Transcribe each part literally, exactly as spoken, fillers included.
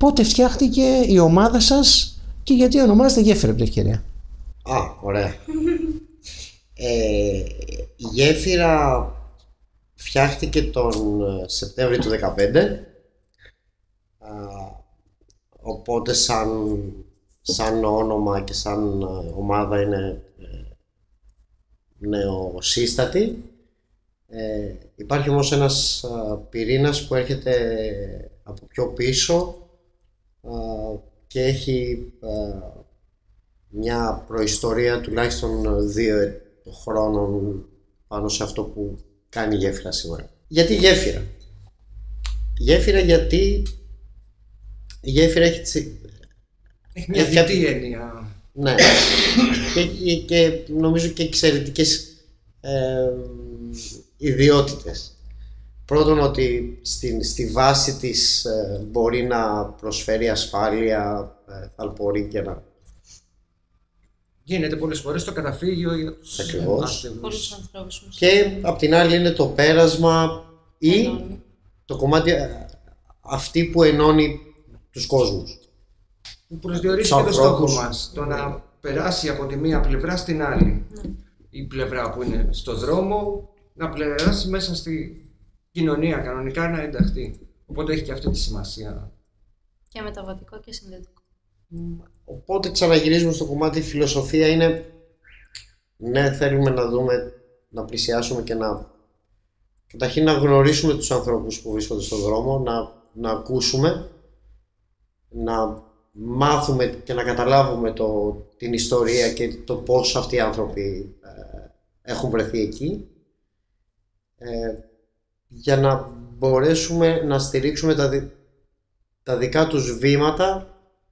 πότε φτιάχτηκε η ομάδα σας και γιατί ονομάζεται Γέφυρα από την ευκαιρία? Α, ωραία. ε, η Γέφυρα φτιάχτηκε τον Σεπτέμβριο του δύο χιλιάδες δεκαπέντε, α, οπότε σαν, σαν όνομα και σαν ομάδα είναι ε, νεοσύστατη. Ε, υπάρχει όμως ένας α, πυρήνας που έρχεται από πιο πίσω α, και έχει α, μια προϊστορία τουλάχιστον δύο χρόνων πάνω σε αυτό που κάνει η Γέφυρα σήμερα. Γιατί Γέφυρα? Γέφυρα γιατί η Γέφυρα έχει, τσι... έχει μια δυτή έννοια. Ναι. και, έχει, και νομίζω και εξαιρετικές ε, ιδιότητες. Πρώτον, ότι στη, στη βάση της ε, μπορεί να προσφέρει ασφάλεια, ε, θαλπορή και να... Γίνεται πολλές φορές το καταφύγιο για τους άστεγους. ανθρώπους. Και απ' την άλλη είναι το πέρασμα ή Ενώνει. το κομμάτι ε, αυτή που ενώνει τους κόσμους. Που προσδιορίζει Τους και το στόχο ανθρώπους. μας, το να περάσει από τη μία πλευρά στην άλλη. Ναι. Η πλευρά που είναι στο δρόμο να περάσει μέσα στη κοινωνία, κανονικά να ενταχθεί. Οπότε έχει και αυτή τη σημασία. Και μεταβατικό και συνδετικό. Οπότε ξαναγυρίζουμε στο κομμάτι φιλοσοφία, είναι ναι, θέλουμε να δούμε, να πλησιάσουμε και να καταρχήν να γνωρίσουμε τους ανθρώπους που βρίσκονται στον δρόμο, να, να ακούσουμε, να μάθουμε και να καταλάβουμε το, την ιστορία και το πώς αυτοί οι άνθρωποι ε, έχουν βρεθεί εκεί, ε, για να μπορέσουμε να στηρίξουμε τα, δι, τα δικά τους βήματα,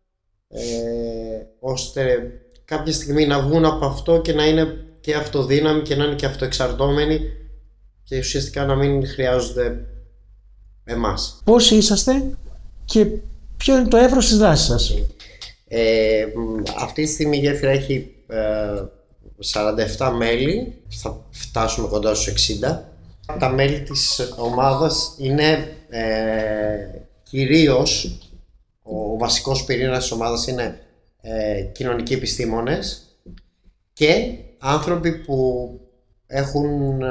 ε, ώστε κάποια στιγμή να βγουν από αυτό και να είναι και αυτοδύναμοι και να είναι και αυτοεξαρτώμενοι και ουσιαστικά να μην χρειάζονται εμάς. Πόσοι είσαστε και ποιο είναι το εύρος της δράσης σας? Ε, αυτή τη στιγμή η Γέφυρα έχει ε, σαράντα επτά μέλη, θα φτάσουμε κοντά στους εξήντα. Τα μέλη της ομάδας είναι ε, κυρίως, ο βασικός πυρήνας της ομάδας είναι ε, κοινωνικοί επιστήμονες και άνθρωποι που έχουν,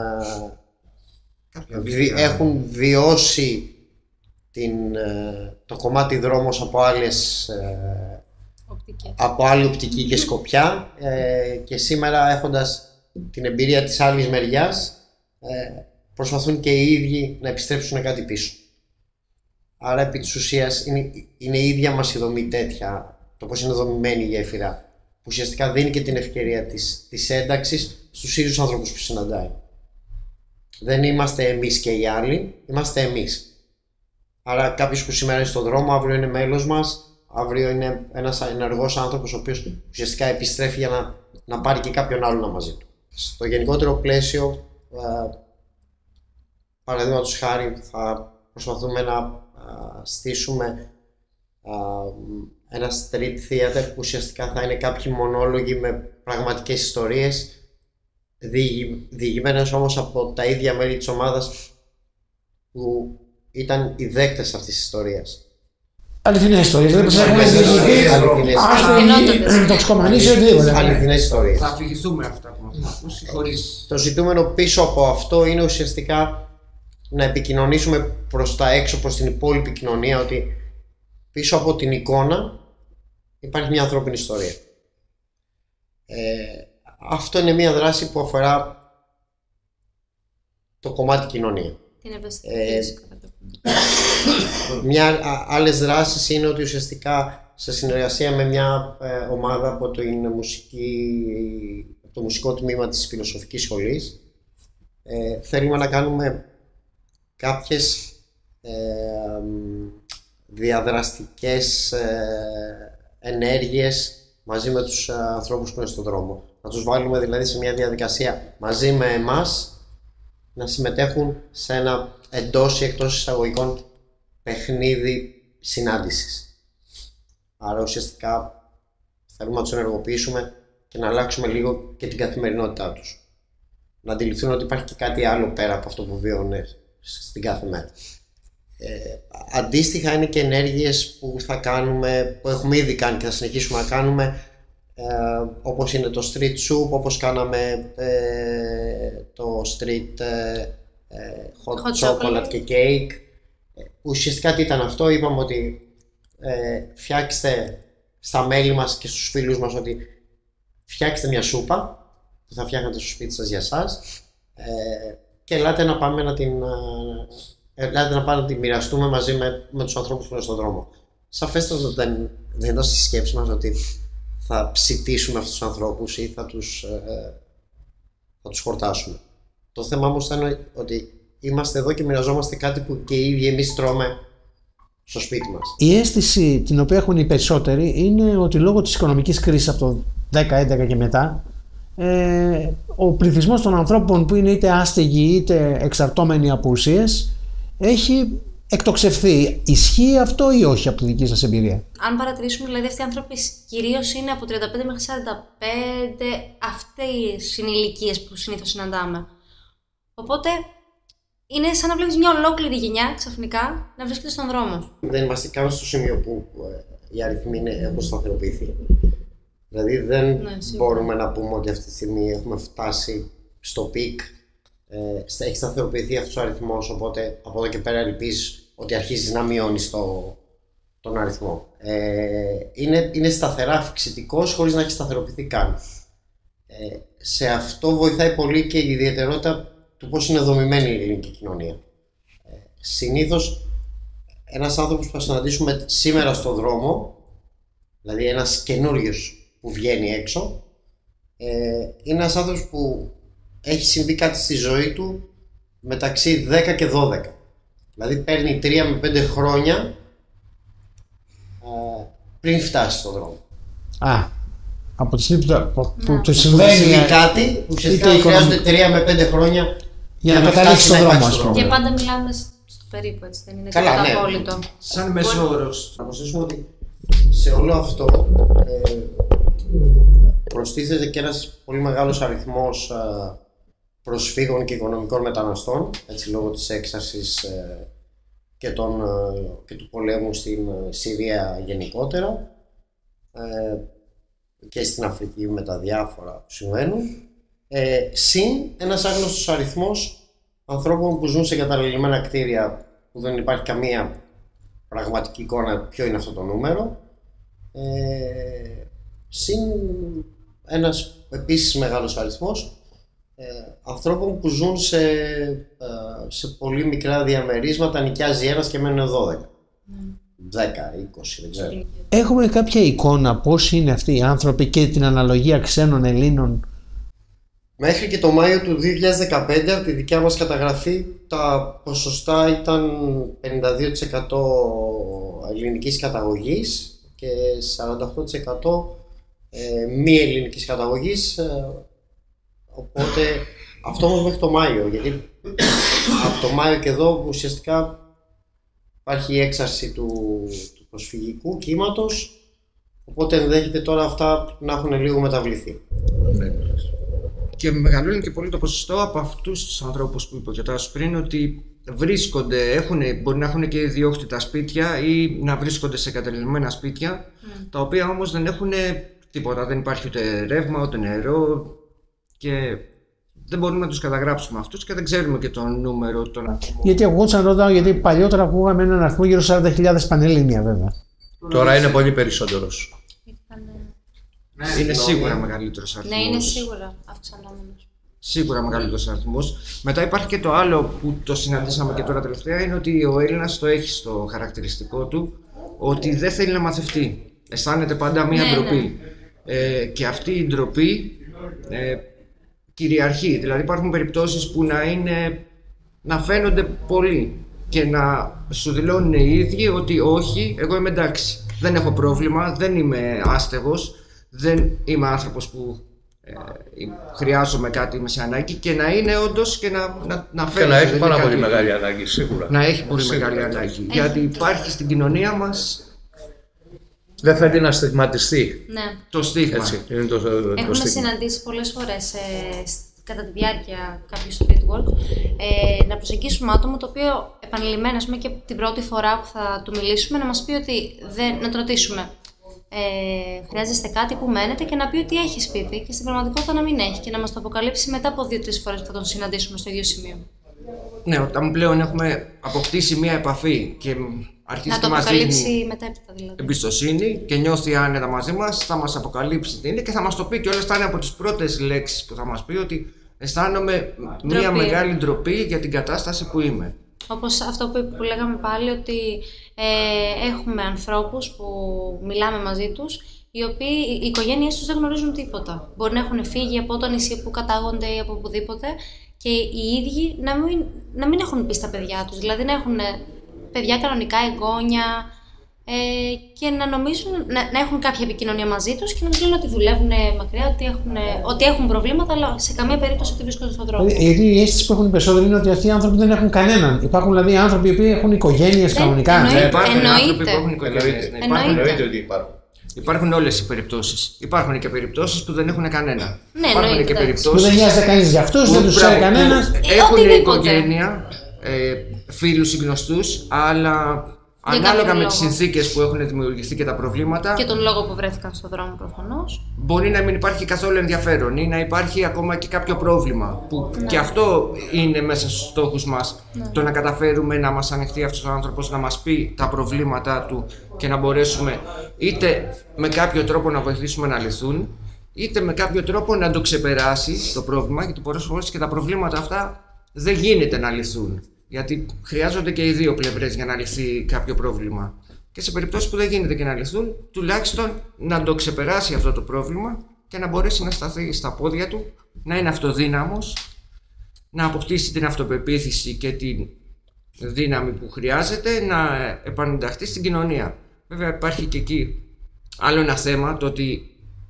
ε, βι, έχουν βιώσει την, ε, το κομμάτι δρόμος από, άλλες, ε, από άλλη οπτική και σκοπιά, ε, και σήμερα έχοντας την εμπειρία της άλλης μεριάς ε, προσπαθούν και οι ίδιοι να επιστρέψουν κάτι πίσω. Άρα επί της ουσίας είναι, είναι η ίδια μας η δομή τέτοια, το πώς είναι δομημένη η Γέφυρα, που ουσιαστικά δίνει και την ευκαιρία της, της ένταξης στους ίδιους ανθρώπους που συναντάει. Δεν είμαστε εμείς και οι άλλοι, είμαστε εμείς. Άρα κάποιος που σήμερα είναι στον δρόμο, αύριο είναι μέλος μας, αύριο είναι ένας ενεργός άνθρωπος ο οποίος ουσιαστικά επιστρέφει για να, να πάρει και κάποιον άλλον μαζί του. Στο γενικότερο πλαίσιο, ε, παραδείγματος χάρη, θα προσπαθούμε να ε, στήσουμε ε, ένα street theater που ουσιαστικά θα είναι κάποιοι μονόλογοι με πραγματικές ιστορίες, διηγη, διηγημένες όμως από τα ίδια μέλη της ομάδας που ήταν οι δέκτες αυτής της ιστορίας. Αληθινές ιστορίες, δεν πρέπει να έχουμε διηγηθεί. Άστο, τοξικομανείς ή οτιδήποτε. Αληθινές ιστορίες. Θα αφηγηθούμε αυτά που μας ακούσει χωρίς... Το ζητούμενο πίσω από αυτό είναι ουσιαστικά να επικοινωνήσουμε προς τα έξω, προς την υπόλοιπη κοινωνία, ότι πίσω από την εικόνα υπάρχει μια ανθρώπινη ιστορία. Ε, αυτό είναι μια δράση που αφορά το κομμάτι κοινωνία. Την ευαισθητοποίηση. Ε, μια, άλλες δράσεις είναι ότι ουσιαστικά σε συνεργασία με μια ε, ομάδα από το, μουσική, το μουσικό τμήμα της Φιλοσοφικής Σχολής, ε, θέλουμε να κάνουμε κάποιες ε, διαδραστικές ε, ενέργειες μαζί με τους ε, ανθρώπους που είναι στον δρόμο. Να τους βάλουμε δηλαδή σε μια διαδικασία μαζί με εμάς να συμμετέχουν σε ένα εντός ή εκτός εισαγωγικών παιχνίδι συνάντησης. Άρα ουσιαστικά θέλουμε να τους ενεργοποιήσουμε και να αλλάξουμε λίγο και την καθημερινότητά τους. Να αντιληφθούν ότι υπάρχει και κάτι άλλο πέρα από αυτό που βιώνουν στην κάθε μέρα. Ε, αντίστοιχα είναι και ενέργειες που θα κάνουμε, που έχουμε ήδη κάνει και θα συνεχίσουμε να κάνουμε, ε, όπως είναι το street soup, όπως κάναμε ε, το street ε, ε, hot, hot chocolate, chocolate και cake. Ουσιαστικά τι ήταν αυτό, είπαμε ότι ε, φτιάξτε στα μέλη μας και στους φίλους μας ότι φτιάξτε μια σούπα που θα φτιάχνετε στο σπίτι σας για εσάς ε, και ελάτε να πάμε να την, ε, ελάτε να πάμε να την μοιραστούμε μαζί με, με τους ανθρώπους που είναι στον δρόμο. Σαφέστατα δεν, δεν είναι στη σκέψη μας ότι θα ψητήσουμε αυτούς τους ανθρώπους ή θα τους, ε, θα τους χορτάσουμε. Το θέμα όμως ήταν ότι είμαστε εδώ και μοιραζόμαστε κάτι που και οι ίδιοι εμείς τρώμε στο σπίτι μας. Η αίσθηση την οποία έχουν οι περισσότεροι είναι ότι λόγω της οικονομικής κρίσης από το δέκα έντεκα και μετά ε, ο πληθυσμός των ανθρώπων που είναι είτε άστεγοι είτε εξαρτώμενοι από ουσίες έχει εκτοξευθεί. Ισχύει αυτό ή όχι από τη δική σας εμπειρία? Αν παρατηρήσουμε, δηλαδή αυτοί οι άνθρωποι κυρίως είναι από τριάντα πέντε μέχρι σαράντα πέντε, αυτές είναι οι ηλικίες που συνήθως συναντάμε. Οπότε είναι σαν να βλέπεις μια ολόκληρη γενιά ξαφνικά να βρίσκεται στον δρόμο. Δεν είμαστε καν στο σημείο που ε, οι αριθμοί είναι, έχουν σταθεροποιηθεί. Δηλαδή δεν ναι, μπορούμε να πούμε ότι αυτή τη στιγμή έχουμε φτάσει στο πικ. Ε, έχει σταθεροποιηθεί αυτός ο αριθμός, οπότε από εδώ και πέρα ελπίζεις ότι αρχίζεις να μειώνεις το, τον αριθμό. Ε, είναι, είναι σταθερά αυξητικός χωρίς να έχει σταθεροποιηθεί καν. Ε, σε αυτό βοηθάει πολύ και η ιδιαιτερότητα του πώς είναι δομημένη η ελληνική κοινωνία. Ε, συνήθως ένας άνθρωπος που θα συναντήσουμε σήμερα στον δρόμο, δηλαδή ένας καινούριος που βγαίνει έξω, ε, είναι ένας άνθρωπος που έχει συμβεί κάτι στη ζωή του μεταξύ δέκα και δώδεκα. Δηλαδή παίρνει τρία με πέντε χρόνια ε, πριν φτάσει στον δρόμο. Α, από τη στιγμή που, που του συμβαίνει κάτι, που ουσιαστικά χρειάζονται τρία με πέντε χρόνια για να, να καταλήξει στον δρόμο, ας πούμε. Και πάντα μιλάμε στο περίπου, έτσι δεν είναι? Καλά, ναι. Απόλυτο. Σαν μέσο όρος. Να προσθέσουμε ότι σε όλο αυτό ε, προστίθεται και ένας πολύ μεγάλος αριθμός ε, προσφύγων και οικονομικών μεταναστών, έτσι, λόγω της έξαρσης ε, και, των, ε, και του πολέμου στην ε, Συρία γενικότερα ε, και στην Αφρική με τα διάφορα που συμβαίνουν. Ε, συν ένας άγνωστος αριθμός ανθρώπων που ζουν σε εγκαταλελειμμένα κτίρια που δεν υπάρχει καμία πραγματική εικόνα ποιο είναι αυτό το νούμερο, ε, συν ένας επίσης μεγάλος αριθμός ε, ανθρώπων που ζουν σε, ε, σε πολύ μικρά διαμερίσματα, νοικιάζει ένας και μένουν δώδεκα, δέκα, είκοσι, δεν ξέρω. Έχουμε κάποια εικόνα πώς είναι αυτοί οι άνθρωποι και την αναλογία ξένων Ελλήνων? Μέχρι και το Μάιο του δύο χιλιάδες δεκαπέντε, από τη δικιά μας καταγραφή, τα ποσοστά ήταν πενήντα δύο τοις εκατό ελληνικής καταγωγής και σαράντα οκτώ τοις εκατό ε, μη ελληνικής καταγωγής. Ε, οπότε αυτό όμως μέχρι το Μάιο, γιατί από το Μάιο και εδώ ουσιαστικά υπάρχει η έξαρση του, του προσφυγικού κύματος, οπότε ενδέχεται τώρα αυτά να έχουν λίγο μεταβληθεί. Και μεγαλώνει και πολύ το ποσοστό από αυτούς τους ανθρώπους που υποκειτάζω πριν, ότι βρίσκονται, έχουν, μπορεί να έχουν και ιδιόκτητα σπίτια ή να βρίσκονται σε εγκαταλειμμένα σπίτια, mm. τα οποία όμως δεν έχουν τίποτα, δεν υπάρχει ούτε ρεύμα, ούτε νερό και δεν μπορούμε να τους καταγράψουμε αυτούς και δεν ξέρουμε και το νούμερο των αριθμών. Γιατί εγώ σαν ρωτάω, γιατί παλιότερα ακούγαμε έναν αριθμό γύρω σαράντα χιλιάδες πανελλήνια βέβαια. Τώρα είναι πολύ περισσότερος. Είναι ναι, σίγουρα μεγαλύτερος αριθμός. Ναι, είναι σίγουρα αυξανόμενος. Σίγουρα μεγαλύτερος αριθμός. Μετά υπάρχει και το άλλο που το συναντήσαμε και τώρα τελευταία, είναι ότι ο Έλληνας το έχει στο χαρακτηριστικό του ότι δεν θέλει να μαθευτεί. Αισθάνεται πάντα μία ναι, ντροπή. Ναι. Ε, και αυτή η ντροπή ε, κυριαρχεί. Δηλαδή υπάρχουν περιπτώσεις που να, είναι, να φαίνονται πολύ και να σου δηλώνουν οι ίδιοι ότι όχι, εγώ είμαι εντάξει. Δεν έχω πρόβλημα, δεν είμαι άστεγος. Δεν είμαι άνθρωπος που ε, χρειάζομαι κάτι, είμαι σε ανάγκη και να είναι όντως και να, να, να φέρει. Και να έχει πάρα πολύ μεγάλη ανάγκη, σίγουρα. Να έχει πολύ σίγουρα. μεγάλη ανάγκη. Γιατί υπάρχει στην κοινωνία μας. Δεν θέλει να στιγματιστεί. Ναι. Το στίγμα. Έτσι, είναι το, το, Έχουμε το στίγμα. συναντήσει πολλές φορές ε, κατά τη διάρκεια κάποιου street work ε, να προσεγγίσουμε άτομο το οποίο επανειλημμένα, ας πούμε, και την πρώτη φορά που θα του μιλήσουμε, να μας πει ότι δεν, να τον ρωτήσουμε. Ε, χρειάζεστε κάτι που μένετε και να πει ότι έχει σπίτι και στην πραγματικότητα να μην έχει και να μας το αποκαλύψει μετά από δύο-τρεις φορές που θα τον συναντήσουμε στο ίδιο σημείο. Ναι, όταν πλέον έχουμε αποκτήσει μία επαφή και αρχίζει να το και μας αποκαλύψει δίνει μετέπειτα δηλαδή. Εμπιστοσύνη και νιώθει άνετα μαζί μας, θα μας αποκαλύψει τι είναι και θα μας το πει και όλες θα είναι από τις πρώτες λέξεις που θα μας πει ότι αισθάνομαι Ντροπή. μία μεγάλη ντροπή για την κατάσταση που είμαι. Όπως αυτό που, που λέγαμε πάλι, ότι ε, έχουμε ανθρώπους που μιλάμε μαζί τους, οι οποίοι οι οικογένειές τους δεν γνωρίζουν τίποτα. Μπορεί να έχουν φύγει από το νησί που κατάγονται ή από οπουδήποτε και οι ίδιοι να μην, να μην έχουν πει στα παιδιά τους. Δηλαδή να έχουν παιδιά κανονικά, εγγόνια ε, και να νομίζουν, να, να έχουν κάποια επικοινωνία μαζί τους και να τους λένε ότι δουλεύουν μακριά, ότι έχουν, ότι έχουν προβλήματα, αλλά σε καμία περίπτωση ότι βρίσκονται στον δρόμο. Γιατί η αίσθηση που έχουν οι περισσότεροι είναι ότι αυτοί οι άνθρωποι δεν έχουν κανέναν. Υπάρχουν δηλαδή άνθρωποι που έχουν οικογένειες κανονικά. Εννοείται, Ναι, υπάρχουν εννοείται. άνθρωποι που έχουν οικογένειες. Ναι, υπάρχουν, Εννοείται ότι υπάρχουν. υπάρχουν όλες οι περιπτώσεις. Υπάρχουν και περιπτώσεις που δεν έχουν κανένα. Ναι, υπάρχουν εννοείται, και εντάξει. περιπτώσεις Που δεν νοιάζεται κανείς για αυτούς, που, δεν τους ξέρει μπράβο, κανένας. που Ε, Έχουν οτιδήποτε. οικογένεια, ε, φίλους ή γνωστούς, αλλά Για ανάλογα κάποιο με λόγο. τις συνθήκες που έχουν δημιουργηθεί και τα προβλήματα, Και τον λόγο που βρέθηκαν στον δρόμο προφανώς. μπορεί να μην υπάρχει καθόλου ενδιαφέρον ή να υπάρχει ακόμα και κάποιο πρόβλημα. Που Ναι. και αυτό είναι μέσα στους στόχους μας. Το να καταφέρουμε να μας ανοιχτεί αυτός ο άνθρωπος, να μας πει τα προβλήματά του και να μπορέσουμε είτε με κάποιο τρόπο να βοηθήσουμε να λυθούν, είτε με κάποιο τρόπο να το ξεπεράσει το πρόβλημα, γιατί πολλές φορές και τα προβλήματα αυτά δεν γίνεται να λυθούν. Γιατί χρειάζονται και οι δύο πλευρές για να λυθεί κάποιο πρόβλημα. Και σε περιπτώσεις που δεν γίνεται και να λυθούν, τουλάχιστον να το ξεπεράσει αυτό το πρόβλημα και να μπορέσει να σταθεί στα πόδια του, να είναι αυτοδύναμος, να αποκτήσει την αυτοπεποίθηση και την δύναμη που χρειάζεται να επανενταχθεί στην κοινωνία. Βέβαια υπάρχει και εκεί άλλο ένα θέμα, το ότι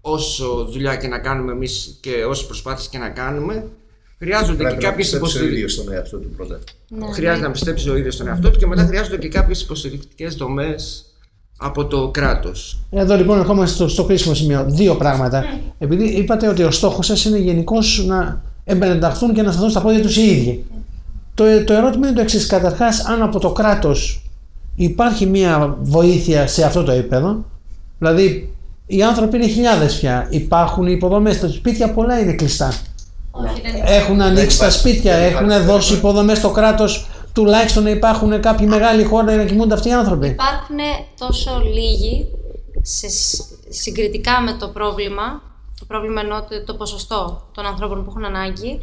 όσο δουλειά και να κάνουμε εμείς και όσες προσπάθειες και να κάνουμε, χρειάζονται και κάποιες υποστηρικτικές. Στον εαυτό του πρώτα. Ναι, Χρειάζεται να πιστέψει ο ίδιος στον εαυτό του και μετά χρειάζονται και κάποιες υποστηρικτικές δομές από το κράτος. Εδώ λοιπόν ερχόμαστε στο, στο κρίσιμο σημείο. Δύο πράγματα. Επειδή είπατε ότι ο στόχος σας είναι γενικώς να εμπενενταχθούν και να σταθούν στα πόδια τους οι ίδιοι. Το, το ερώτημα είναι το εξής. Καταρχάς, αν από το κράτος υπάρχει μια βοήθεια σε αυτό το επίπεδο, δηλαδή οι άνθρωποι είναι χιλιάδες πια, υπάρχουν υποδομές, τα σπίτια πολλά είναι κλειστά. Όχι, δεν Έχουν ανοίξει τα σπίτια, έχουν δώσει υποδομές στο κράτος, τουλάχιστον να υπάρχουν κάποιοι μεγάλοι χώροι να κοιμούνται αυτοί οι άνθρωποι. Υπάρχουν τόσο λίγοι σε, συγκριτικά με το πρόβλημα, το πρόβλημα εννοώ το, το ποσοστό των ανθρώπων που έχουν ανάγκη,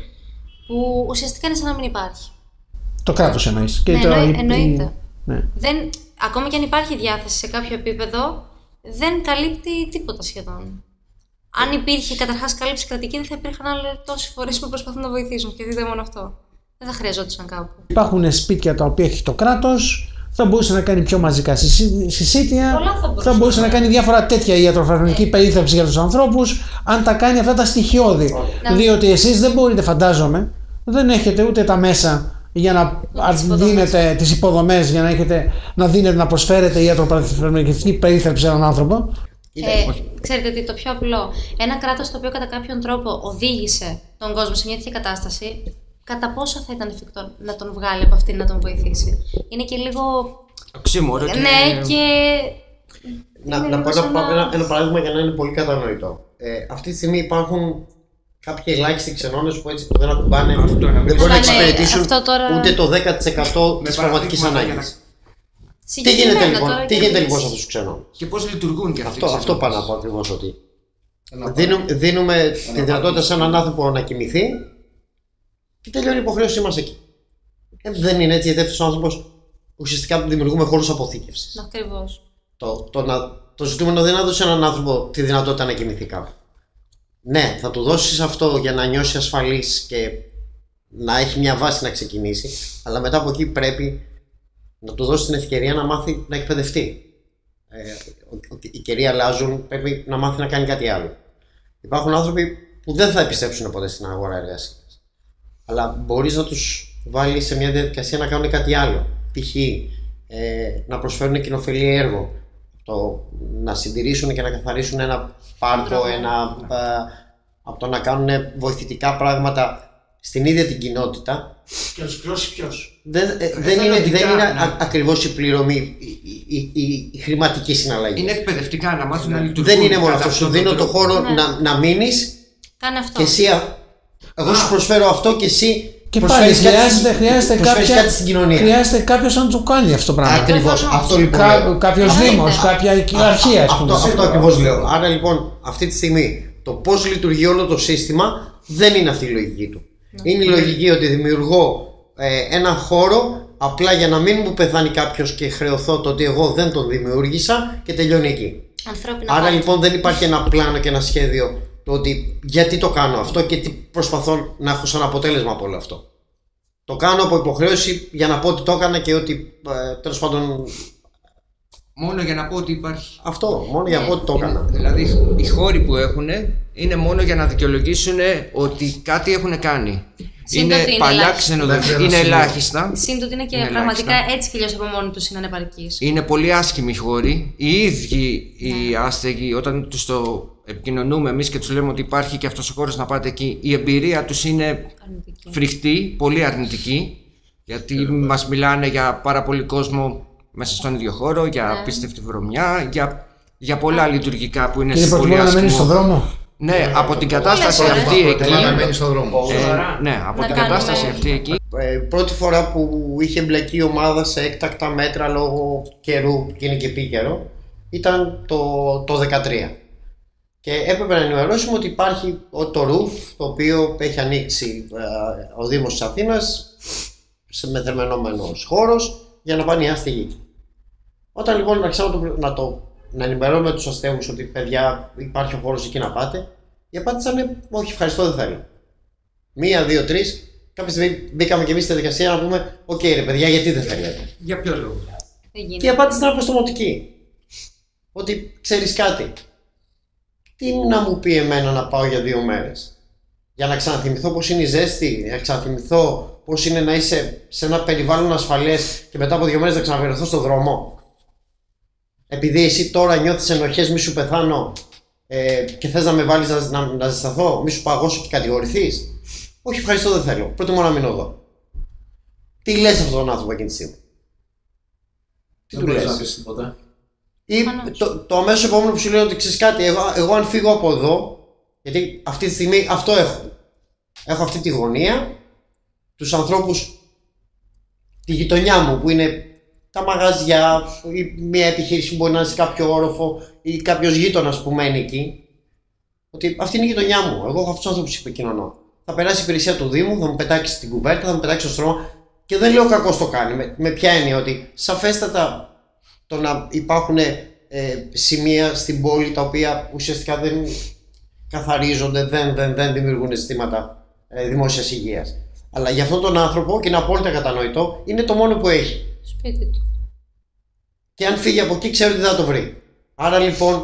που ουσιαστικά είναι σαν να μην υπάρχει. Το κράτος εννοείς. Και Ναι, το, εννοεί- εννοείται. Ναι. Δεν, ακόμα και αν υπάρχει διάθεση σε κάποιο επίπεδο, δεν καλύπτει τίποτα σχεδόν. Αν υπήρχε καταρχάς κάλυψη κρατική, δεν θα υπήρχαν άλλοι τόσοι φορείς που προσπαθούν να βοηθήσουν. Και δείτε μόνο αυτό. Δεν θα χρειαζόντουσαν κάπου. Υπάρχουν σπίτια τα οποία έχει το κράτος, θα μπορούσε να κάνει πιο μαζικά συσί- συσίτια, Πολλά θα μπορούσε. θα μπορούσε να κάνει διάφορα τέτοια ιατροφαρμακευτική περίθαλψη για τους ανθρώπους, αν τα κάνει αυτά τα στοιχειώδη. Να- Διότι εσείς δεν μπορείτε, φαντάζομαι, δεν έχετε ούτε τα μέσα για να τις υποδομές. δίνετε τις υποδομές, για να, έχετε, να δίνετε, να προσφέρετε ιατροφαρμακευτική περίθαλψη σε έναν άνθρωπο. Ε, ξέρετε τι, το πιο απλό. Ένα κράτος το οποίο κατά κάποιον τρόπο οδήγησε τον κόσμο σε μια τέτοια κατάσταση, κατά πόσο θα ήταν εφικτό να τον βγάλει από αυτήν να τον βοηθήσει. Είναι και λίγο. Οξύμορο. και- Ναι, και. Να, είναι να λίγο πω σαν ένα, να- ένα, ένα παράδειγμα για να είναι πολύ κατανοητό. Ε, αυτή τη στιγμή υπάρχουν κάποιοι ελάχιστοι ξενώνες που έτσι που δεν ακουμπάνε, Αυτό, να μην δεν μπορούν να Ναι, εξυπηρετήσουν αυτό τώρα- ούτε το δέκα τοις εκατό Με της πραγματικής παραδείγματα ανάγκης. Τι γίνεται Συγκεκριμένα λοιπόν, τώρα τι και γίνεται εμείς. λοιπόν σε αυτούς τους ξενώνες. Και πώς λειτουργούν και αυτοί. Αυτό, αυτό πάω να πω ακριβώς, ότι δίνουμε, δίνουμε τη δυνατότητα σε έναν άνθρωπο να κοιμηθεί και τελειώνει η υποχρέωσή μας εκεί. Ε, δεν είναι έτσι, γιατί αυτός ο άνθρωπος ουσιαστικά δημιουργούμε χώρους αποθήκευσης. Ακριβώς. Το, το, να, το ζητούμενο δεν είναι να δώσει έναν άνθρωπο τη δυνατότητα να κοιμηθεί κάπου. Ναι, θα του δώσεις αυτό για να νιώσει ασφαλής και να έχει μια βάση να ξεκινήσει, αλλά μετά από εκεί πρέπει να του δώσει την ευκαιρία να μάθει να εκπαιδευτεί. Ε, ότι οι καιροί αλλάζουν, πρέπει να μάθει να κάνει κάτι άλλο. Υπάρχουν άνθρωποι που δεν θα επιστρέψουν ποτέ στην αγορά εργασίας, αλλά μπορείς να τους βάλεις σε μια διαδικασία να κάνουν κάτι άλλο. Π.χ. Ε, να προσφέρουν κοινοφελή έργο, το να συντηρήσουν και να καθαρίσουν ένα πάρκο, ένα, ε, από το να κάνουν βοηθητικά πράγματα στην ίδια την κοινότητα. Και να τους πληρώσει ποιος? Δεν, ε, δεν είναι, δεν είναι α, ακριβώς η πληρωμή, η, η, η, η χρηματική συναλλαγή. Είναι εκπαιδευτικά να μάθουν να λειτουργούν. Δεν είναι μόνο αυτό. Σου δίνω το χώρο ναι. να, να μείνεις. Κάνε αυτό. Και εσύ, εγώ σου προσφέρω αυτό και εσύ. Και πάλι χρειάζεται, χρειάζεται, κάποια, κάτι στην κοινωνία. Χρειάζεται κάποιος να το κάνει αυτό το πράγμα. Ακριβώς. Αυτό λοιπόν. Κά, κάποιος δήμος, κάποια αρχεία. Αυτό, αυτό ακριβώς λέω. Άρα λοιπόν αυτή τη στιγμή το πώς λειτουργεί όλο το σύστημα δεν είναι αυτή η λογική του. Ναι. Είναι η λογική ότι δημιουργώ ε, ένα χώρο απλά για να μην μου πεθάνει κάποιος και χρεωθώ το ότι εγώ δεν τον δημιούργησα και τελειώνει εκεί. Ανθρώπινα Άρα πάντα. λοιπόν δεν υπάρχει ένα πλάνο και ένα σχέδιο το ότι γιατί το κάνω αυτό και τι προσπαθώ να έχω σαν αποτέλεσμα από όλο αυτό. Το κάνω από υποχρέωση για να πω ότι το έκανα και ότι ε, τέλος πάντων. Μόνο για να πω ότι υπάρχει. Αυτό, μόνο για να πω ότι το έκανα. Δηλαδή οι χώροι που έχουν είναι μόνο για να δικαιολογήσουν ότι κάτι έχουν κάνει. Είναι, είναι παλιά ξενοδοχεία, είναι ελάχιστα. Σύντομα είναι και είναι πραγματικά ελάχιστα. Έτσι κι αλλιώς από μόνοι τους είναι ανεπαρκείς. Είναι πολύ άσχημοι οι χώροι. Οι ίδιοι οι άστεγοι, όταν τους το επικοινωνούμε εμείς και τους λέμε ότι υπάρχει και αυτός ο χώρος να πάτε εκεί, η εμπειρία τους είναι αρνητική. Φρικτή, πολύ αρνητική. Γιατί μας μιλάνε για πάρα πολύ κόσμο μέσα στον ίδιο χώρο, για ναι. απίστευτη βρωμιά, για, για πολλά λειτουργικά που είναι και πολύ άσχημο. να μένει στον δρόμο. Ναι, από την κατάσταση αυτή εκεί. Να μένει στον δρόμο. Ε, ναι, από την κατάσταση αυτή εκεί. Ε, πρώτη φορά που είχε εμπλακεί η ομάδα σε έκτακτα μέτρα λόγω καιρού, και είναι και επίκαιρο, ήταν το, το δεκατρία. Και έπρεπε να ενημερώσουμε ότι υπάρχει το ρουφ, το οποίο έχει ανοίξει ε, ο Δήμος της Αθήνας σε μεθερμενόμενος χώρος για να πάνε οι άστεγοι. Όταν λοιπόν αρχίσαμε να το, να, το, να ενημερώνουμε τους αστέγους ότι παιδιά υπάρχει ο χώρος εκεί να πάτε, οι απάντησαν όχι ευχαριστώ δεν θέλω. Μία, δύο, τρεις, κάποια στιγμή μπήκαμε και εμείς στη διαδικασία να πούμε οκ okay, ρε παιδιά γιατί δεν θέλετε. Για ποιο λόγο. Και η απάντηση ήταν αποστομωτική. Ότι ξέρεις κάτι. Τι να μου πει εμένα να πάω για δύο μέρες. Για να ξαναθυμηθώ πώς είναι η ζέστη, να ξαναθυμηθώ πώς είναι να είσαι σε ένα περιβάλλον ασφαλές και μετά από δύο μέρες να ξαναβρεθώ στον δρόμο. Επειδή εσύ τώρα νιώθεις ενοχές, μη σου πεθάνω ε, και θες να με βάλεις να, να, να ζεσταθώ, μη σου παγώσω και κατηγορηθείς. Όχι, ευχαριστώ, δεν θέλω. Προτιμώ να μείνω εδώ. Τι λες αυτόν τον άνθρωπο εκείνη τη στιγμή. Τι δεν του λες. Να πεις τίποτα. Ή το, το αμέσως επόμενο που σου λέει ότι ξέρεις κάτι, εγώ, εγώ αν φύγω από εδώ, γιατί αυτή τη στιγμή αυτό έχω. Έχω αυτή τη γωνία, τους ανθρώπους, τη γειτονιά μου που είναι τα μαγαζιά, ή μια επιχείρηση που μπορεί να είναι σε κάποιο όροφο ή κάποιος γείτονας που μένει εκεί. Ότι αυτή είναι η γειτονιά μου. Εγώ έχω αυτούς τους ανθρώπους που επικοινωνώ. Θα περάσει η υπηρεσία του Δήμου, θα μου πετάξει την κουβέρτα, θα μου πετάξει το στρώμα. Και δεν λέω κακώς το κάνει. Με, με ποια έννοια ότι σαφέστατα το να υπάρχουν ε, σημεία στην πόλη τα οποία ουσιαστικά δεν καθαρίζονται, δεν, δεν, δεν δημιουργούν ζητήματα ε, δημόσιας υγείας. Αλλά για αυτόν τον άνθρωπο, και είναι απόλυτα κατανοητό, είναι το μόνο που έχει. Σπίτι του. Και αν φύγει από εκεί, ξέρει ότι δεν θα το βρει. Άρα λοιπόν,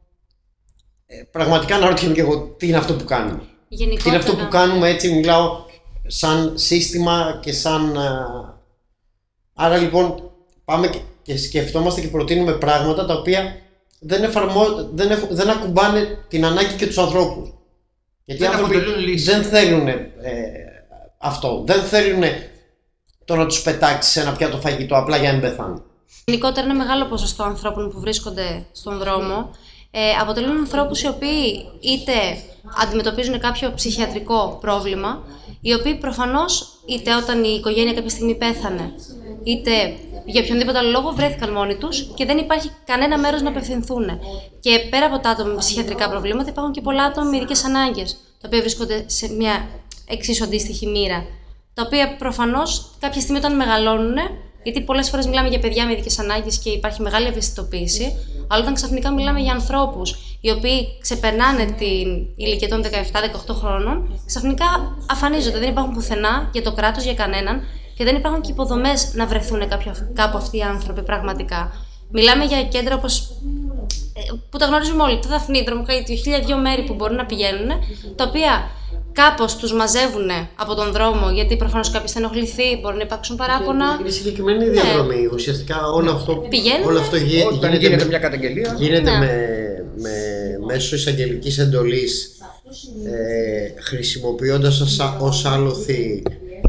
ε, πραγματικά να ρωτήσω και εγώ τι είναι αυτό που κάνουμε. Γενικότερα. Τι είναι αυτό που κάνουμε, έτσι μιλάω σαν σύστημα και σαν. Ε, άρα λοιπόν, πάμε και, και σκεφτόμαστε και προτείνουμε πράγματα τα οποία δεν, εφαρμο... δεν, έχ... δεν ακουμπάνε την ανάγκη και τους ανθρώπους. Γιατί οι άνθρωποι δεν θέλουν ε, αυτό. Δεν θέλουν το να τους πετάξει σε ένα πιάτο φαγητό απλά για να μην πεθάνουν. Γενικότερα, ένα μεγάλο ποσοστό ανθρώπων που βρίσκονται στον δρόμο ε, αποτελούν ανθρώπους οι οποίοι είτε αντιμετωπίζουν κάποιο ψυχιατρικό πρόβλημα, οι οποίοι προφανώς είτε όταν η οικογένεια κάποια στιγμή πέθανε, είτε για οποιονδήποτε άλλο λόγο βρέθηκαν μόνοι τους και δεν υπάρχει κανένα μέρος να απευθυνθούν. Και πέρα από τα άτομα με ψυχιατρικά προβλήματα, υπάρχουν και πολλά άτομα με ειδικές ανάγκες, τα οποία βρίσκονται σε μια εξίσου αντίστοιχη μοίρα. Τα οποία προφανώς κάποια στιγμή όταν μεγαλώνουν, γιατί πολλές φορές μιλάμε για παιδιά με ειδικές ανάγκες και υπάρχει μεγάλη ευαισθητοποίηση, αλλά όταν ξαφνικά μιλάμε για ανθρώπους οι οποίοι ξεπερνάνε την ηλικία των δεκαεπτά δεκαοκτώ χρόνων, ξαφνικά αφανίζονται. Δεν υπάρχουν πουθενά για το κράτος, για κανέναν και δεν υπάρχουν και υποδομές να βρεθούν κάπου αυτοί οι άνθρωποι πραγματικά. Μιλάμε για κέντρα όπως που τα γνωρίζουμε όλοι, το Δαφνίδρομο, χίλια δυο μέρη που μπορούν να πηγαίνουν, τα οποία κάπως τους μαζεύουν από τον δρόμο, γιατί προφανώς κάποιος θα ενοχληθεί, μπορεί να υπάρξουν παράπονα. Είναι συγκεκριμένη η διαδρομή. Ναι. Ουσιαστικά όλο αυτό, όλο αυτό γι, γίνεται, γίνεται με μια καταγγελία. Γίνεται ναι. με, με, μέσω εισαγγελικής εντολής ε, χρησιμοποιώντας ως, ως άλοθη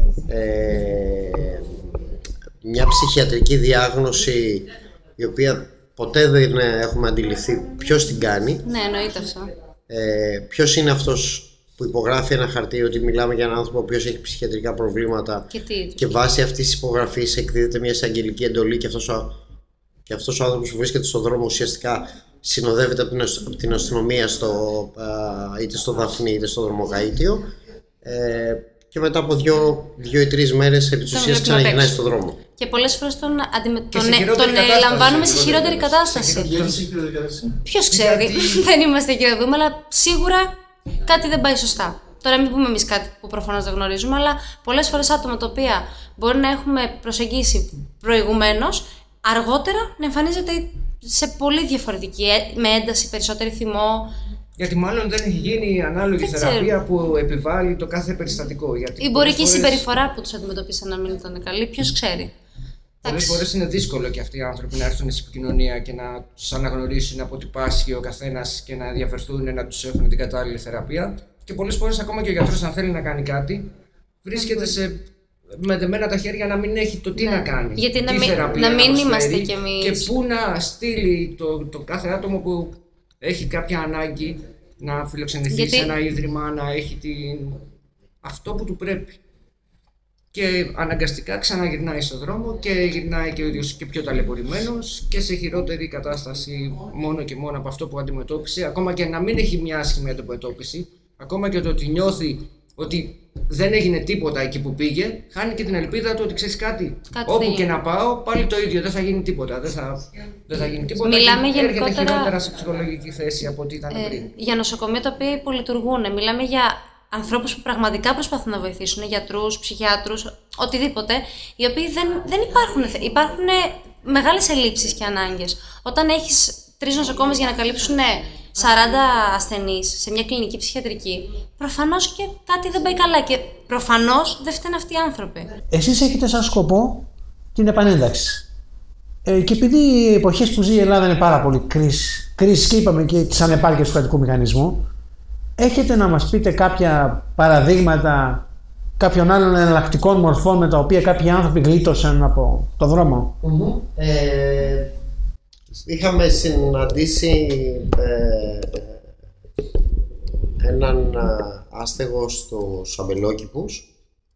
ε, μια ψυχιατρική διάγνωση η οποία ποτέ δεν έχουμε αντιληφθεί ποιος την κάνει. Ναι, εννοείται αυτό. Ε, ποιος είναι αυτός που υπογράφει ένα χαρτί ότι μιλάμε για έναν άνθρωπο ο οποίος έχει ψυχιατρικά προβλήματα και, τι, και βάσει αυτής της υπογραφής εκδίδεται μια εισαγγελική εντολή και αυτός ο, και αυτός ο άνθρωπος που βρίσκεται στον δρόμο ουσιαστικά συνοδεύεται από την, από την αστυνομία στο, α, είτε στο Δαφνί είτε στο Δρομογαΐτιο, ε, και μετά από δύο, δύο ή τρεις μέρες επί της ουσίας ξαναγυρνάει στον δρόμο. Και πολλές φορές τον, αντιμε... τον, τον λαμβάνουμε σε χειρότερη κατάσταση. Ποιος ξέρει, δεν είμαστε εκεί να δούμε, αλλά σίγουρα κάτι δεν πάει σωστά. Τώρα μην πούμε εμείς κάτι που προφανώς δεν γνωρίζουμε, αλλά πολλές φορές άτομα τα οποία μπορεί να έχουμε προσεγγίσει προηγουμένως, αργότερα να εμφανίζεται σε πολύ διαφορετική, με ένταση, περισσότερη θυμό. Γιατί μάλλον δεν έχει γίνει η ανάλογη δεν θεραπεία ξέρω. Που επιβάλλει το κάθε περιστατικό. Γιατί η μπορεί και η φορές... συμπεριφορά που τους αντιμετωπίσαν να μην ήταν καλή, ποιος ξέρει. Πολλές φορές είναι δύσκολο και αυτοί οι άνθρωποι να έρθουν σε επικοινωνία και να τους αναγνωρίσουν από τι πάσχει ο καθένας και να ενδιαφερθούν να τους έχουν την κατάλληλη θεραπεία. Και πολλές φορές ακόμα και ο γιατρός, αν θέλει να κάνει κάτι, βρίσκεται σε με δεμένα τα χέρια να μην έχει το τι ναι. να κάνει. Γιατί τι να μην, θεραπεία να μην να είμαστε κι εμείς. Και πού να στείλει το, το κάθε άτομο που έχει κάποια ανάγκη να φιλοξενηθεί Γιατί... σε ένα ίδρυμα, να έχει την... αυτό που του πρέπει. Και αναγκαστικά ξαναγυρνάει στον δρόμο και γυρνάει και ο ίδιος και πιο ταλαιπωρημένος και σε χειρότερη κατάσταση μόνο και μόνο από αυτό που αντιμετώπισε. Ακόμα και να μην έχει μια άσχημη αντιμετώπιση, ακόμα και το ότι νιώθει ότι δεν έγινε τίποτα εκεί που πήγε, χάνει και την ελπίδα του ότι ξέρεις κάτι. κάτι όπου και να πάω, πάλι το ίδιο, δεν θα γίνει τίποτα. Δεν θα, δεν θα γίνει τίποτα. Μιλάμε και γενικότερα... έρχεται χειρότερα σε ψυχολογική θέση από ό,τι ήταν ε, πριν. Για νοσοκομεία τα οποία υπολειτουργούν. Μιλάμε για ανθρώπους που πραγματικά προσπαθούν να βοηθήσουν, γιατρούς, ψυχιάτρους, οτιδήποτε, οι οποίοι δεν, δεν υπάρχουν. Υπάρχουν μεγάλες ελλείψεις και ανάγκες. Όταν έχεις τρεις νοσοκόμες για να καλύψουν σαράντα ασθενείς σε μια κλινική ψυχιατρική, προφανώς και κάτι δεν πάει καλά και προφανώς δεν φταίνουν αυτοί οι άνθρωποι. Εσείς έχετε σαν σκοπό την επανένταξη. Ε, και επειδή οι εποχές που ζει η Ελλάδα είναι πάρα πολύ κρίση, κρίση και είπαμε και τις ανεπάρκειες του κρατικού μηχανισμού, έχετε να μας πείτε κάποια παραδείγματα κάποιων άλλων εναλλακτικών μορφών με τα οποία κάποιοι άνθρωποι γλίτωσαν από το δρόμο? Mm-hmm. Ε, είχαμε συναντήσει ε, έναν άστεγο στους Αμπελόκηπους.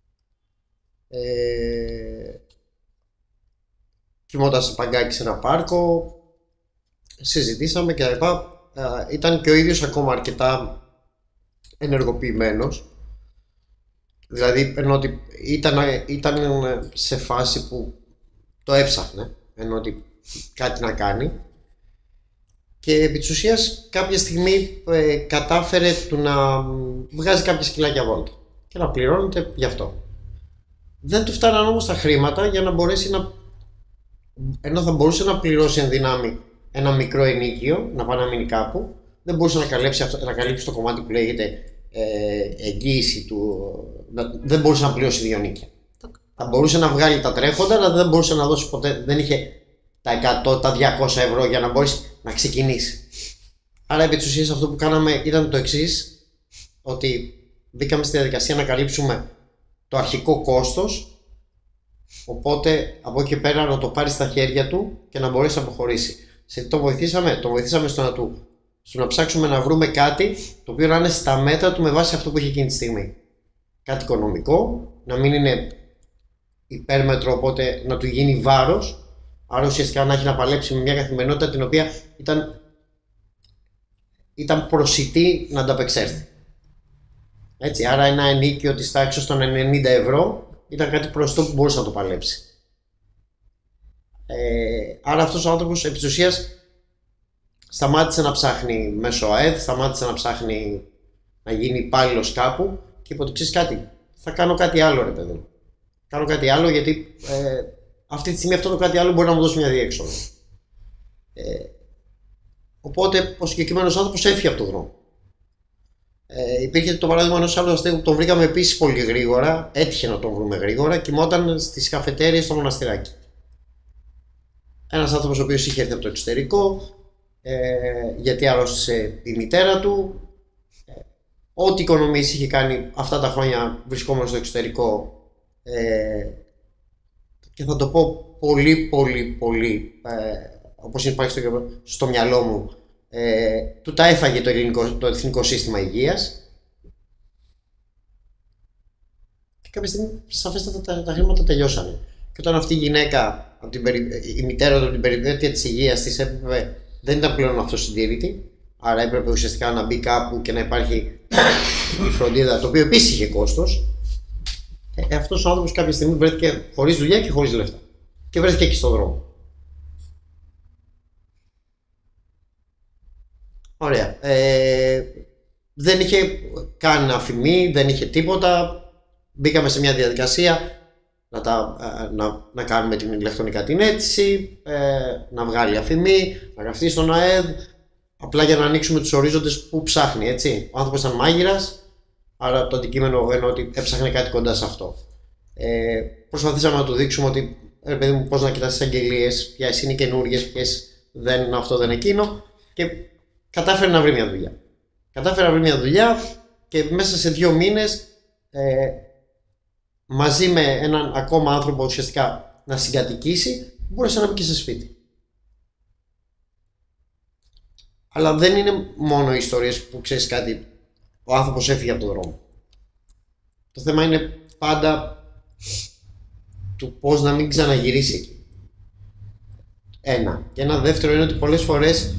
Ε, κοιμόταν σε παγκάκι σε ένα πάρκο, συζητήσαμε και λοιπά. Ε, ήταν και ο ίδιος ακόμα αρκετά ενεργοποιημένος. Δηλαδή, ενώ ότι ήταν, ήταν σε φάση που το έψαχνε, ενώ ότι κάτι να κάνει, και επί της ουσίας κάποια στιγμή ε, κατάφερε του να βγάζει κάποια κιλάκια βόλτα και να πληρώνεται γι' αυτό. Δεν του φτάναν όμως τα χρήματα για να μπορέσει να, ενώ θα μπορούσε να πληρώσει εν δυνάμει ένα μικρό ενοίκιο, να πάει να μείνει κάπου, δεν μπορούσε να καλύψει, αυτό, να καλύψει το κομμάτι που λέγεται ε, εγγύηση του, δεν μπορούσε να πληρώσει δύο νίκια. Θα μπορούσε να βγάλει τα τρέχοντα, αλλά δεν μπορούσε να δώσει ποτέ, δεν είχε τα εκατό, τα διακόσια ευρώ για να μπορέσει να ξεκινήσει. Άρα επί της ουσίας αυτό που κάναμε ήταν το εξής, ότι μπήκαμε στη διαδικασία να καλύψουμε το αρχικό κόστος, οπότε από εκεί και πέρα να το πάρει στα χέρια του και να μπορέσει να αποχωρήσει. Σε τι το βοηθήσαμε? Το βοηθήσαμε στο να, του, στο να ψάξουμε να βρούμε κάτι το οποίο να είναι στα μέτρα του με βάση αυτό που έχει εκείνη τη στιγμή. Κάτι οικονομικό, να μην είναι υπέρμετρο, οπότε να του γίνει βάρος. Άρα ουσιαστικά να έχει να παλέψει με μια καθημερινότητα την οποία ήταν, ήταν προσιτή να ανταπεξέλθει. Έτσι, άρα ένα ενίκιο της τάξης των ενενήντα ευρώ ήταν κάτι προσιτό που μπορούσε να το παλέψει. Ε, άρα αυτός ο άνθρωπος επί της ουσίας σταμάτησε να ψάχνει μέσω ΑΕΔ, σταμάτησε να ψάχνει να γίνει υπάλληλος κάπου και είπε ότι ξέρεις κάτι, θα κάνω κάτι άλλο ρε παιδί μου. Κάνω κάτι άλλο γιατί ε, αυτή τη στιγμή αυτό το κάτι άλλο μπορεί να μου δώσει μια διέξοδο. Ε, οπότε ο συγκεκριμένος άνθρωπος έφυγε από τον δρόμο. Ε, υπήρχε το παράδειγμα ενός άλλου αστέγου που τον βρήκαμε επίσης πολύ γρήγορα, έτυχε να τον βρούμε γρήγορα, κοιμόταν στις καφετέριες στο Μοναστηράκι. Ένας άνθρωπος ο οποίος είχε έρθει από το εξωτερικό, ε, γιατί άρρωσε η μητέρα του, ε, ό,τι οικονομίες είχε κάνει αυτά τα χρόνια βρισκόμενο στο εξωτερικό, ε, και θα το πω πολύ πολύ πολύ ε, όπως υπάρχει στο, στο μυαλό μου, ε, του τα έφαγε το, ελληνικό, το εθνικό σύστημα υγείας, και κάποια στιγμή σαφέστατα τα, τα χρήματα τελειώσανε. Και όταν αυτή η γυναίκα, από την περι... η μητέρα από την περιπέτεια της υγείας της έπρεπε, δεν ήταν πλέον αυτοσυντήρητη, άρα έπρεπε ουσιαστικά να μπει κάπου και να υπάρχει η φροντίδα, το οποίο επίσης είχε κόστος. Ε, αυτός ο άνθρωπος κάποια στιγμή βρέθηκε χωρίς δουλειά και χωρίς λεφτά. Και βρέθηκε εκεί στον δρόμο. Ωραία. Ε, δεν είχε κάνει αφημί, δεν είχε τίποτα. Μπήκαμε σε μια διαδικασία να, τα, να, να κάνουμε την ηλεκτρονικά την αίτηση, ε, να βγάλει αφημί, να γραφτεί στον ΑΕΔ, απλά για να ανοίξουμε τους ορίζοντες που ψάχνει, έτσι. Ο άνθρωπος ήταν μάγειρας, άρα το αντικείμενο εννοώ ότι έψαχνε κάτι κοντά σε αυτό. Ε, προσπαθήσαμε να του δείξουμε ότι, ρε παιδί μου, πώς να κοιτάς τις αγγελίες, ποιες είναι καινούργιες, ποιες δεν είναι αυτό, δεν είναι εκείνο, και κατάφερε να βρει μια δουλειά. Κατάφερε να βρει μια δουλειά και μέσα σε δύο μήνες, ε, μαζί με έναν ακόμα άνθρωπο ουσιαστικά να συγκατοικήσει, μπόρεσε να μπει και σε σπίτι. Αλλά δεν είναι μόνο οι ιστορίες που ξέρεις κάτι, ο άνθρωπος έφυγε από τον δρόμο. Το θέμα είναι πάντα του πώς να μην ξαναγυρίσει εκεί. Ένα. Και ένα δεύτερο είναι ότι πολλές φορές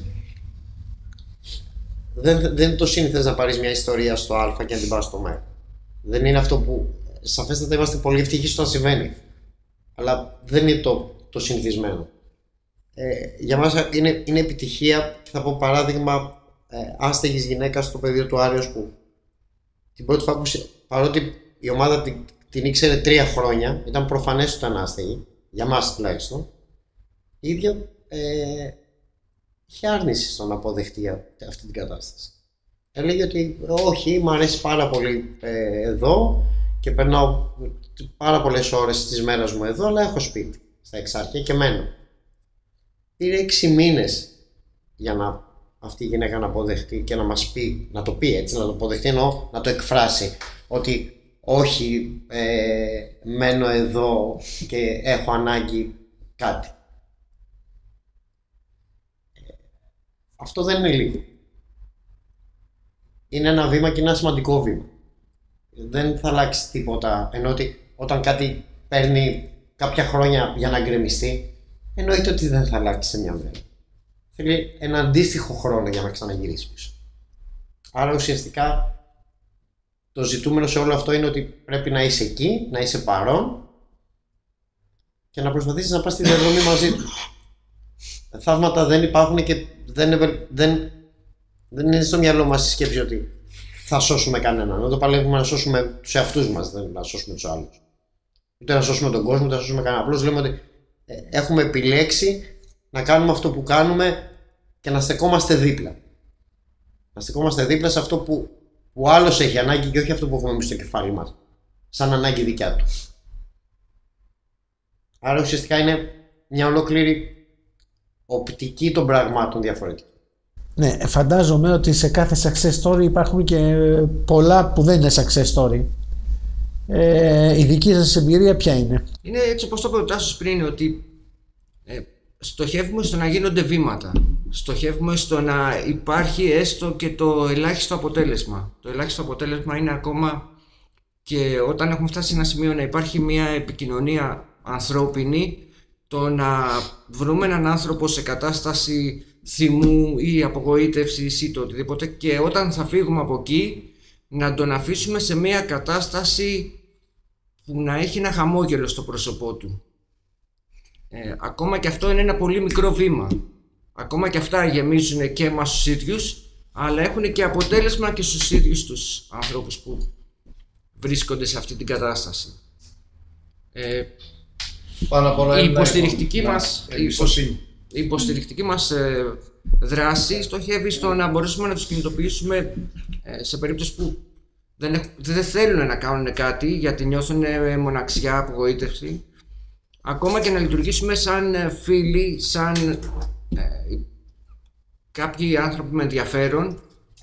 δεν, δεν είναι το σύνηθες να πάρεις μια ιστορία στο Α και να την πας στο Μ. Δεν είναι αυτό που, σαφέστατα είμαστε πολύ ευτυχείς όταν συμβαίνει, αλλά δεν είναι το, το συνηθισμένο. Ε, για μας είναι, είναι επιτυχία, θα πω παράδειγμα, ε, άστεγης γυναίκας στο πεδίο του Άρεως, που την πρώτη φορά που, παρότι η ομάδα την, την ήξερε τρία χρόνια, ήταν προφανές ότι ήταν άστεγη, για μας τουλάχιστον, η ίδια ε, είχε άρνηση στο να αποδεχτεί αυτή την κατάσταση. Έλεγε ότι όχι, μου αρέσει πάρα πολύ ε, εδώ και περνάω πάρα πολλές ώρες της μέρας μου εδώ, αλλά έχω σπίτι στα Εξάρχεια και μένω. Πήρε έξι μήνες για να αυτή η γυναίκα να αποδεχτεί και να μας πει, να το πει έτσι, να το αποδεχτεί, εννοώ να το εκφράσει, ότι όχι, ε, μένω εδώ και έχω ανάγκη κάτι. Αυτό δεν είναι λίγο. Είναι ένα βήμα και ένα σημαντικό βήμα. Δεν θα αλλάξει τίποτα, ενώ ότι όταν κάτι παίρνει κάποια χρόνια για να γκρεμιστεί, εννοείται ότι δεν θα αλλάξει σε μια μέρα. Θέλει ένα αντίστοιχο χρόνο για να ξαναγυρίσει πίσω. Άρα ουσιαστικά το ζητούμενο σε όλο αυτό είναι ότι πρέπει να είσαι εκεί, να είσαι παρόν και να προσπαθήσεις να πας στη διαδρομή μαζί του. Θαύματα δεν υπάρχουν και δεν, δεν, δεν είναι στο μυαλό μας η σκέψη ότι θα σώσουμε κανέναν. Εδώ παλεύουμε να σώσουμε τους εαυτούς μας, δεν να σώσουμε τους άλλους. Ούτε να σώσουμε τον κόσμο, ούτε να σώσουμε κανέναν. Απλώς λέμε ότι έχουμε επιλέξει να κάνουμε αυτό που κάνουμε και να στεκόμαστε δίπλα. Να στεκόμαστε δίπλα σε αυτό που ο άλλος έχει ανάγκη και όχι αυτό που έχουμε εμείς στο κεφάλι μας, σαν ανάγκη δικιά του. Άρα ουσιαστικά είναι μια ολόκληρη οπτική των πραγμάτων διαφορετική. Ναι, φαντάζομαι ότι σε κάθε success story υπάρχουν και πολλά που δεν είναι success story. Ε, η δική σας εμπειρία ποια είναι? Είναι έτσι όπως το είπε ο Τάσος πριν, ότι ε, στοχεύουμε στο να γίνονται βήματα. Στοχεύουμε στο να υπάρχει έστω και το ελάχιστο αποτέλεσμα. Το ελάχιστο αποτέλεσμα είναι ακόμα και όταν έχουμε φτάσει σε ένα σημείο να υπάρχει μια επικοινωνία ανθρώπινη, το να βρούμε έναν άνθρωπο σε κατάσταση θυμού ή απογοήτευσης ή το οτιδήποτε, και όταν θα φύγουμε από εκεί να τον αφήσουμε σε μια κατάσταση που να έχει ένα χαμόγελο στο πρόσωπό του. Ε, ακόμα και αυτό είναι ένα πολύ μικρό βήμα. Ακόμα και αυτά γεμίζουν και εμάς τους ίδιους, αλλά έχουν και αποτέλεσμα και στους ίδιους τους ανθρώπους που βρίσκονται σε αυτή την κατάσταση. Ε, Πάνω απ' όλα η υποστηρικτική να, μας, να, η υποστηρικτική, η υποστηρικτική μας ε, δράση στοχεύει στο να μπορέσουμε να τους κινητοποιήσουμε ε, σε περίπτωση που δεν, έχ, δεν θέλουν να κάνουν κάτι γιατί νιώθουν ε, μοναξιά, απογοήτευση. Ακόμα και να λειτουργήσουμε σαν φίλοι, σαν ε, κάποιοι άνθρωποι με ενδιαφέρον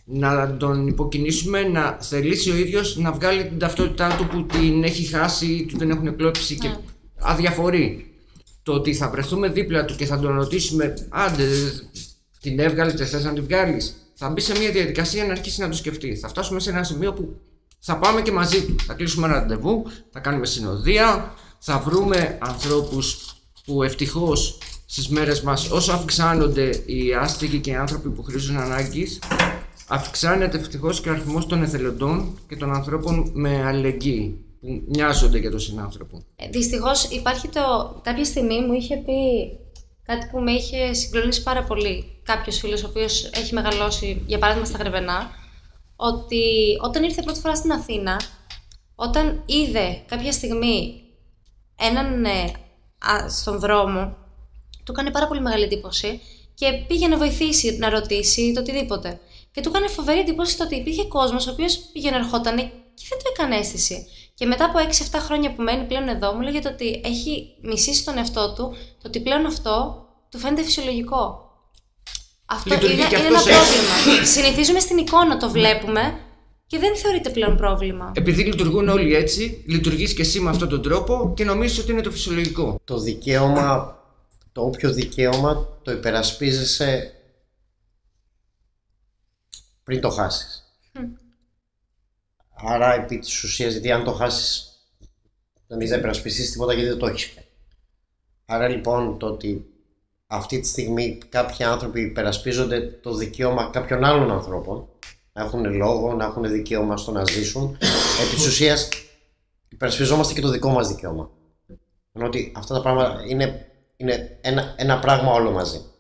να τον υποκινήσουμε να θελήσει ο ίδιος να βγάλει την ταυτότητά του που την έχει χάσει ή του την έχουν εκλέψει και αδιαφορεί. Το ότι θα βρεθούμε δίπλα του και θα τον ρωτήσουμε, άντε, την έβγαλες, δεν θες να την βγάλεις, θα μπει σε μια διαδικασία να αρχίσει να το σκεφτεί. Θα φτάσουμε σε ένα σημείο που θα πάμε και μαζί του. Θα κλείσουμε ένα ραντεβού, θα κάνουμε συνοδεία, θα βρούμε ανθρώπους που ευτυχώς στις μέρες μας, όσο αυξάνονται οι άστεγοι και οι άνθρωποι που χρήζουν ανάγκης, αυξάνεται ευτυχώς και ο αριθμός των εθελοντών και των ανθρώπων με αλληλεγγύη που μοιάζονται για τον συνάνθρωπο. Ε, δυστυχώς υπάρχει το. Κάποια στιγμή μου είχε πει κάτι που με είχε συγκλονίσει πάρα πολύ. Κάποιος φίλος ο οποίος έχει μεγαλώσει, για παράδειγμα στα Γρεβενά, ότι όταν ήρθε πρώτη φορά στην Αθήνα, όταν είδε κάποια στιγμή έναν ε, α, στον δρόμο, του έκανε πάρα πολύ μεγάλη εντύπωση και πήγε να βοηθήσει, να ρωτήσει το οτιδήποτε. Και του έκανε φοβερή εντύπωση το ότι υπήρχε κόσμος ο οποίος πήγαινε ερχόταν και δεν του έκανε αίσθηση. Και μετά από έξι εφτά χρόνια που μένει πλέον εδώ, μου λέγε το ότι έχει μισήσει τον εαυτό του, το ότι πλέον αυτό του φαίνεται φυσιολογικό. Αυτό είναι, είναι ένα πρόβλημα. Συνηθίζουμε στην εικόνα, το βλέπουμε και δεν θεωρείται πλέον πρόβλημα. Επειδή λειτουργούν όλοι έτσι, λειτουργείς και εσύ με αυτόν τον τρόπο και νομίζεις ότι είναι το φυσιολογικό. Το δικαίωμα, το όποιο δικαίωμα το υπερασπίζεσαι πριν το χάσεις. Mm. Άρα επί της ουσίας, γιατί αν το χάσεις δεν έχεις να υπερασπιστείς τίποτα γιατί δεν το έχεις. Άρα λοιπόν το ότι αυτή τη στιγμή κάποιοι άνθρωποι υπερασπίζονται το δικαίωμα κάποιων άλλων ανθρώπων να έχουν λόγο, να έχουν δικαίωμα στο να ζήσουν, επί της ουσίας υπερασπιζόμαστε και το δικό μας δικαίωμα. Ενώ ότι αυτά τα πράγματα είναι, είναι ένα, ένα πράγμα όλο μαζί.